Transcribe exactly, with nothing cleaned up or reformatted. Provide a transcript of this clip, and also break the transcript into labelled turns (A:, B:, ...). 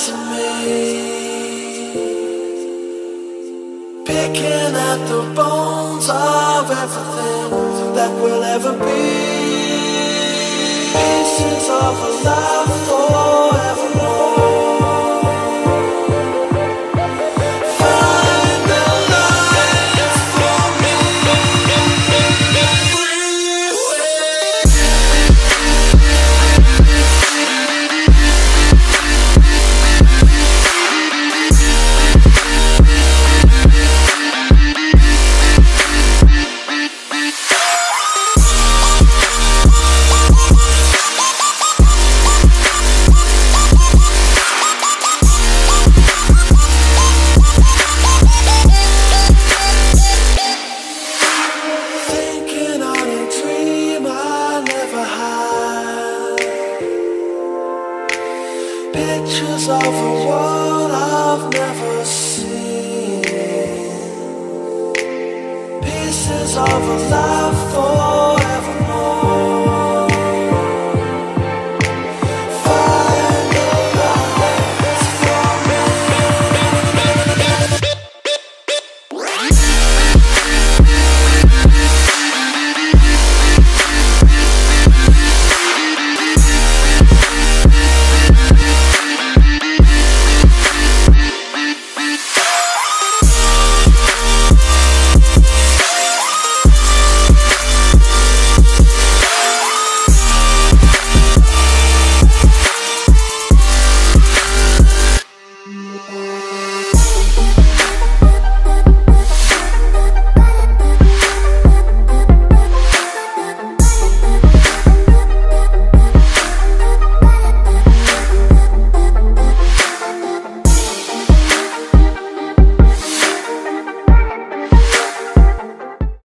A: eyes of me, picking at the bones of everything that will ever be. Pieces of a life forevermore. Find the light for me. Pictures of a world I've never seen, pieces of a life for